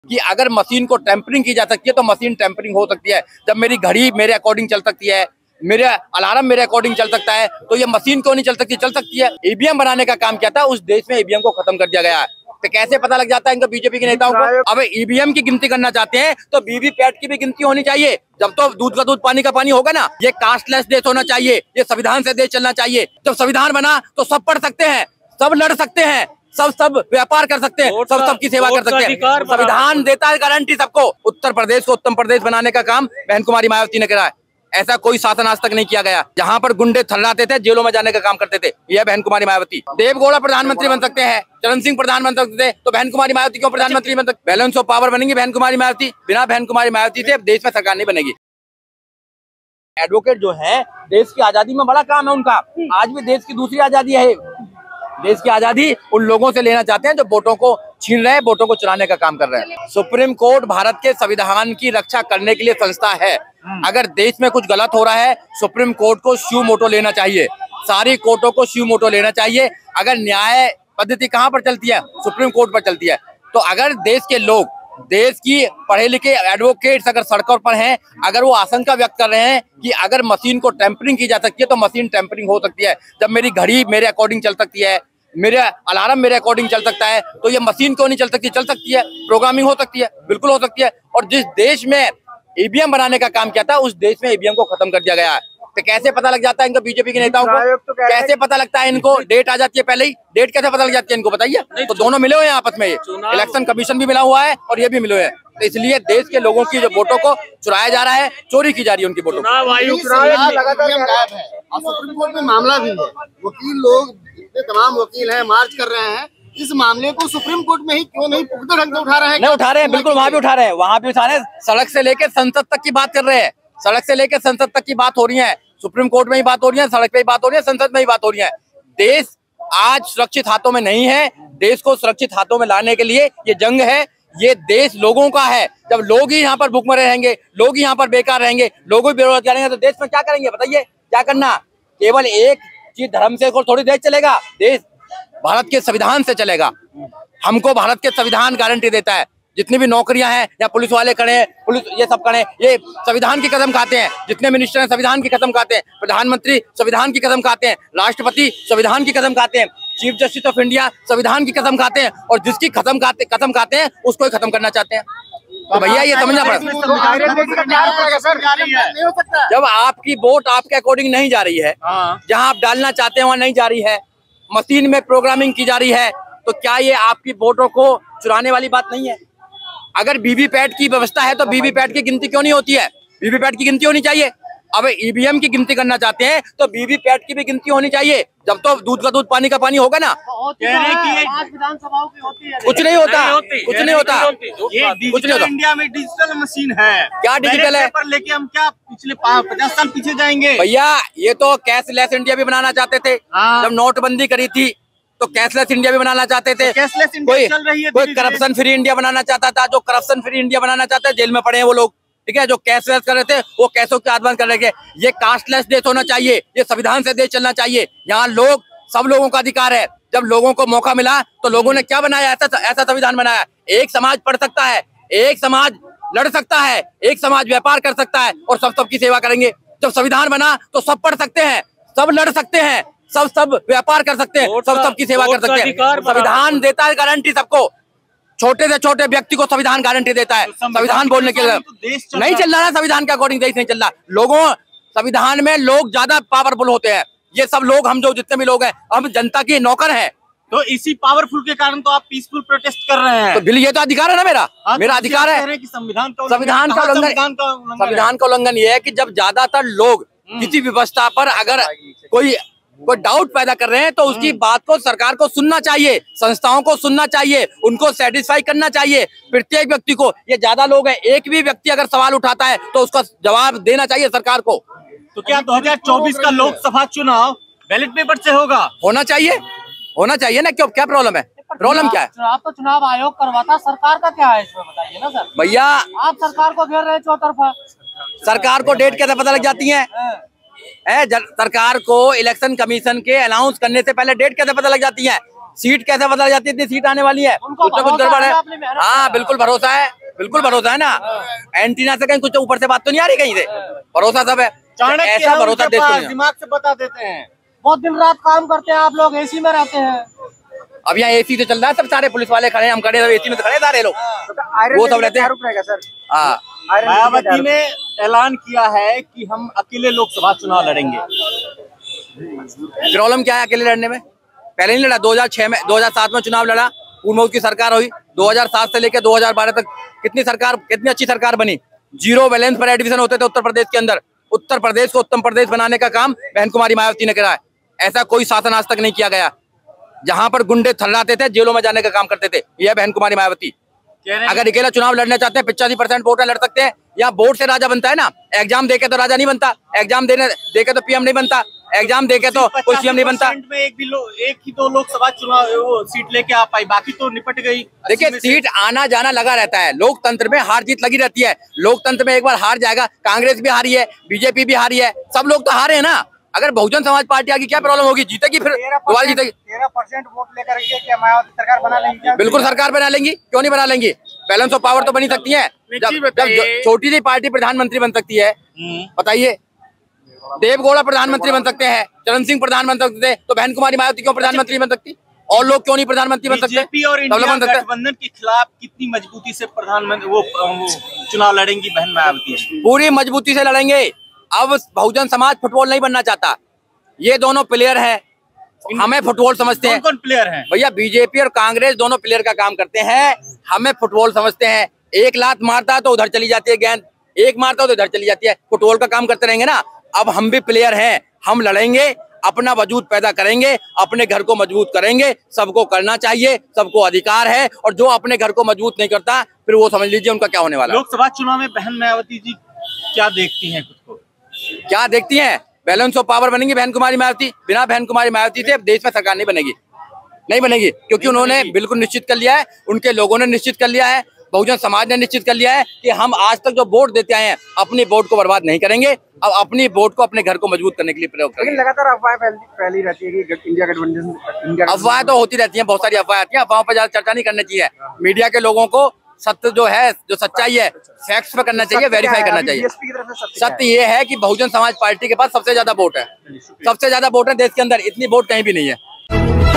कि अगर मशीन को टेम्परिंग की जा सकती है तो मशीन टेम्परिंग हो सकती है। जब मेरी घड़ी मेरे अकॉर्डिंग चल सकती है, मेरे अलार्म मेरे अकॉर्डिंग चल सकता है, तो ये मशीन क्यों नहीं चल सकती? चल सकती है। ईवीएम बनाने का काम क्या था? उस देश में ईवीएम को खत्म कर दिया गया है। तो कैसे पता लग जाता है इनको बीजेपी के नेताओं को? अब ईवीएम की गिनती करना चाहते हैं तो वीवीपैट की भी गिनती होनी चाहिए। जब तो दूध का दूध पानी का पानी होगा ना। ये कास्टलेस देश होना चाहिए, ये संविधान से देश चलना चाहिए। जब संविधान बना तो सब पढ़ सकते हैं, सब लड़ सकते हैं, सब व्यापार कर सकते हैं, सब सबकी सेवा कर सकते हैं। संविधान देता है गारंटी सबको। उत्तर प्रदेश को उत्तम प्रदेश बनाने का काम बहन कुमारी मायावती ने करा है। ऐसा कोई शासन आज तक नहीं किया गया। जहाँ पर गुंडे थर्राते थे, जेलों में जाने का काम करते थे, यह बहन कुमारी मायावती। देवगौड़ा प्रधानमंत्री बन सकते हैं, चरण सिंह प्रधान बन सकते थे, तो बहन कुमारी मायावती क्यों प्रधानमंत्री बन सकते? बैलेंस ऑफ पावर बनेंगी बहन कुमारी मायावती। बिना बहन कुमारी मायावती से देश में सरकार नहीं बनेगी। एडवोकेट जो है, देश की आजादी में बड़ा काम है उनका। आज भी देश की दूसरी आजादी है। देश की आजादी उन लोगों से लेना चाहते हैं जो वोटों को छीन रहे हैं, वोटों को चुराने का काम कर रहे हैं। सुप्रीम कोर्ट भारत के संविधान की रक्षा करने के लिए संस्था है। अगर देश में कुछ गलत हो रहा है, सुप्रीम कोर्ट को स्यू मोटो लेना चाहिए। सारी कोर्टों को स्यू मोटो लेना चाहिए। अगर न्याय पद्धति कहाँ पर चलती है? सुप्रीम कोर्ट पर चलती है। तो अगर देश के लोग, देश की पढ़े लिखे एडवोकेट्स अगर सड़कों पर हैं, अगर वो आशंका व्यक्त कर रहे हैं कि अगर मशीन को टेम्परिंग की जा सकती है तो मशीन टेम्परिंग हो सकती है। जब मेरी घड़ी मेरे अकॉर्डिंग चल सकती है, मेरे अलार्म मेरे अकॉर्डिंग चल सकता है, तो ये मशीन क्यों नहीं चल सकती? चल सकती है। प्रोग्रामिंग हो सकती है, बिल्कुल हो सकती है। और जिस देश में ईवीएम बनाने का काम किया था, उस देश में ईवीएम को खत्म कर दिया गया है। तो कैसे पता लग जाता है इनको बीजेपी के नेताओं को? कैसे पता लगता है इनको? डेट आ जाती है पहले ही। डेट कैसे पता लग जाती है इनको बताइए? तो दोनों मिले हुए हैं आपस में। इलेक्शन कमीशन भी मिला हुआ है और ये भी मिले हुए हैं। तो इसलिए देश के लोगों की जो वोटों को चुराया जा रहा है, चोरी की जा रही है उनकी वोटों। सुप्रीम कोर्ट में मामला भी है, वकील लोग तमाम वकील हैं, मार्च कर रहे हैं। इस मामले को सुप्रीम कोर्ट में ही क्यों नहीं पुख्ता ढंग से उठा रहे हैं? नहीं उठा रहे हैं, बिल्कुल वहाँ भी उठा रहे हैं, वहाँ भी उठा रहे हैं। सड़क से लेकर संसद तक की बात कर रहे हैं। सड़क से लेकर संसद तक की बात हो रही है। सुप्रीम कोर्ट में ही बात हो रही है, सड़क पे ही बात हो रही है, संसद में ही बात हो रही है। देश आज सुरक्षित हाथों में नहीं है। देश को सुरक्षित हाथों में लाने के लिए ये जंग है। ये देश लोगों का है। जब लोग ही यहाँ पर भूखमरे रहेंगे, लोग ही यहाँ पर बेकार रहेंगे, लोग ही बेरोजगार रहेंगे, तो देश में क्या करेंगे बताइए? क्या करना? केवल एक चीज धर्म से थोड़ी देश चलेगा। देश भारत के संविधान से चलेगा। हमको भारत के संविधान गारंटी देता है। जितनी भी नौकरियां हैं या पुलिस वाले खड़े हैं, पुलिस ये सब खड़े हैं, ये संविधान की कसम खाते हैं। जितने मिनिस्टर हैं संविधान की कसम खाते हैं, प्रधानमंत्री संविधान की कसम खाते हैं, राष्ट्रपति संविधान की कसम खाते हैं, चीफ जस्टिस ऑफ इंडिया संविधान की कसम खाते हैं, और जिसकी कसम खाते हैं उसको ही खत्म करना चाहते हैं। तो भैया ये समझना पड़ेगा। जब आपकी वोट आपके अकॉर्डिंग नहीं जा रही है, जहां आप डालना चाहते हैं वहां नहीं जा रही है, मशीन में प्रोग्रामिंग की जा रही है, तो क्या ये आपकी वोटों को चुराने वाली बात नहीं है? अगर वीवीपैट की व्यवस्था है तो वीवीपैट की गिनती क्यों नहीं होती है? वीवीपैट की गिनती होनी चाहिए। अब ईवीएम की गिनती करना चाहते हैं तो वीवीपैट की भी गिनती होनी चाहिए। जब तो दूध का दूध पानी का पानी होगा ना। विधानसभाओं की होती है, कुछ नहीं होता, कुछ नहीं होता, कुछ नहीं होता। इंडिया में डिजिटल मशीन है। क्या डिजिटल है? पर लेके हम क्या पिछले 50 साल पीछे जाएंगे? भैया ये तो कैशलेस इंडिया भी बनाना चाहते थे। जब नोटबंदी करी थी तो कैशलेस इंडिया भी बनाना चाहते थे। कैशलेस इंडिया चल रही है। कोई करप्शन फ्री इंडिया बनाना चाहता था। जो करप्शन फ्री इंडिया बनाना चाहता है जेल में पड़े हैं वो लोग, ठीक है। जो कैशलेस कर रहे थे वो कैशों के आह्वान कर रहे थे। ये कास्टलेस देश होना चाहिए, ये संविधान से देश चलना चाहिए। यहाँ लोग, सब लोगों का अधिकार है। जब लोगों को मौका मिला तो लोगों ने क्या बनाया? ऐसा संविधान बनाया। एक समाज पढ़ सकता है, एक समाज लड़ सकता है, एक समाज व्यापार कर सकता है, और सब सबकी सेवा करेंगे। जब संविधान बना तो सब पढ़ सकते हैं, सब लड़ सकते हैं, सब व्यापार कर सकते हैं, सब सबकी सेवा कर सकते हैं। संविधान देता है गारंटी सबको। छोटे से छोटे व्यक्ति को संविधान गारंटी देता है। संविधान बोलने के लिए नहीं चल रहा है। संविधान के अकॉर्डिंग देश नहीं चल रहा। लोगों, संविधान में लोग ज्यादा पावरफुल होते हैं। ये सब लोग, हम जो जितने भी लोग हैं, हम जनता के नौकर हैं। तो इसी पावरफुल के कारण तो आप पीसफुल प्रोटेस्ट कर रहे हैं। तो बिल, ये तो अधिकार है ना मेरा। मेरा अधिकार है कि संविधान का उल्लंघन ये है कि जब ज्यादातर लोग किसी व्यवस्था पर अगर कोई डाउट पैदा कर रहे हैं तो उसकी बात को सरकार को सुनना चाहिए, संस्थाओं को सुनना चाहिए, उनको सेटिस्फाई करना चाहिए। प्रत्येक व्यक्ति को, ये ज्यादा लोग हैं, एक भी व्यक्ति अगर सवाल उठाता है तो उसका जवाब देना चाहिए सरकार को। तो क्या 2024 का लोकसभा चुनाव बैलेट पेपर से होगा? होना चाहिए, होना चाहिए ना। क्यों, क्या प्रॉब्लम है? प्रॉब्लम क्या है? चुनाव तो चुनाव आयोग करवाता, सरकार का क्या है इसमें बताइए ना सर। भैया आप सरकार को घेर रहे हैं चौतरफा। सरकार को डेट कैसे पता लग जाती है? सरकार को इलेक्शन कमीशन के अनाउंस करने से पहले डेट कैसे पता लग जाती है? सीट कैसे बदल जाती है, इतनी सीट आने वाली है, कुछ ना कुछ गड़बड़ है। हाँ बिल्कुल भरोसा है, बिल्कुल भरोसा है ना। एंटीना से कहीं कुछ ऊपर से बात तो नहीं आ रही कहीं से, भरोसा सब है। ऐसा भरोसा देश को दिमाग से बता देते हैं। बहुत दिन रात काम करते हैं आप लोग, एसी में रहते हैं। अब यहाँ एसी तो चल रहा है, सब सारे पुलिस वाले खड़े हैं, हम खड़े हैं एसी में तो खड़े सारे लोग, वो सब रहते हैं। सर हाँ, मायावती ने ऐलान किया है कि हम अकेले लोकसभा चुनाव लड़ेंगे। प्रॉब्लम क्या है अकेले लड़ने में? पहले नहीं लड़ा, 2006 में 2007 में चुनाव लड़ा, पूर्व की सरकार हुई, 2007 से लेकर 2012 तक कितनी अच्छी सरकार बनी। 0 बैलेंस पर एडमिशन होते थे उत्तर प्रदेश के अंदर। उत्तर प्रदेश को उत्तम प्रदेश बनाने का काम बहन कुमारी मायावती ने करा है। ऐसा कोई शासन आज तक नहीं किया गया। जहां पर गुंडे थर्राते थे, जेलों में जाने का काम करते थे, यह बहन कुमारी मायावती। अगर अकेला चुनाव लड़ना चाहते हैं, 85% वोटर लड़ सकते हैं। यहाँ वोट से राजा बनता है ना, एग्जाम देके तो राजा नहीं बनता, एग्जाम देके तो पीएम नहीं बनता, एग्जाम देके तो कोई सीएम नहीं बनता। में एक ही 2 लोकसभा चुनाव वो सीट लेके आ पाई, बाकी तो निपट गई। देखिए सीट आना जाना लगा रहता है, लोकतंत्र में हार जीत लगी रहती है। लोकतंत्र में एक बार हार जाएगा, कांग्रेस भी हारी है, बीजेपी भी हारी है, सब लोग तो हारे हैं ना। अगर बहुजन समाज पार्टी आगे क्या प्रॉब्लम होगी, जीतेगी, फिर दोबारा जीतेगी। 13% वोट लेकर क्या मायावती सरकार बना लेंगी? बिल्कुल सरकार बना लेंगी, क्यों नहीं बना लेंगी। बैलेंस ऑफ पावर तो बनी सकती है। जब छोटी सी पार्टी प्रधानमंत्री बन सकती है, बताइए, देवगौड़ा प्रधानमंत्री बन सकते हैं, चरण सिंह प्रधानमंत्री बन सकते हैं, तो बहन कुमारी मायावती क्यों प्रधानमंत्री बन सकती? और लोग क्यों नहीं प्रधानमंत्री बन सकते? बीजेपी और इंडिया गठबंधन के खिलाफ कितनी मजबूती से प्रधानमंत्री वो चुनाव लड़ेंगी बहन मायावती? पूरी मजबूती से लड़ेंगे। अब बहुजन समाज फुटबॉल नहीं बनना चाहता, ये दोनों प्लेयर हैं, हमें फुटबॉल समझते हैं। कौन प्लेयर हैं भैया? बीजेपी और कांग्रेस दोनों प्लेयर का काम करते हैं, हमें फुटबॉल समझते हैं। एक लात मारता है तो उधर चली जाती है गेंद, एक मारता है तो इधर चली जाती है, फुटबॉल का काम करते रहेंगे ना। अब हम भी प्लेयर हैं, हम लड़ेंगे, अपना वजूद पैदा करेंगे, अपने घर को मजबूत करेंगे। सबको करना चाहिए, सबको अधिकार है, और जो अपने घर को मजबूत नहीं करता फिर वो समझ लीजिए उनका क्या होने वाला है। लोकसभा चुनाव में बहन मायावती जी क्या देखती हैं खुद को? क्या देखती हैं? बैलेंस ऑफ पावर बनेंगी बहन कुमारी मायावती। बिना बहन कुमारी मायावती से देश में सरकार नहीं बनेगी, नहीं बनेगी, क्योंकि उन्होंने बिल्कुल निश्चित कर लिया है, उनके लोगों ने निश्चित कर लिया है, बहुजन समाज ने निश्चित कर लिया है कि हम आज तक जो वोट देते आए हैं, अपनी वोट को बर्बाद नहीं करेंगे। अब अपनी वोट को अपने घर को मजबूत करने के लिए प्रयोग करेंगे। लेकिन लगातार अफवाहें फैली रहती है कि इंडिया गठबंधन। अफवाहें तो होती रहती हैं, बहुत सारी अफवाहें आती हैं, अफवाहों पर ज्यादा चर्चा नहीं करनी चाहिए। मीडिया के लोगों को सत्य जो है, जो सच्चाई है, फैक्ट्स पे करना चाहिए, वेरीफाई करना चाहिए। सत्य ये है कि बहुजन समाज पार्टी के पास सबसे ज्यादा वोट है, सबसे ज्यादा वोट है देश के अंदर, इतनी वोट कहीं भी नहीं है।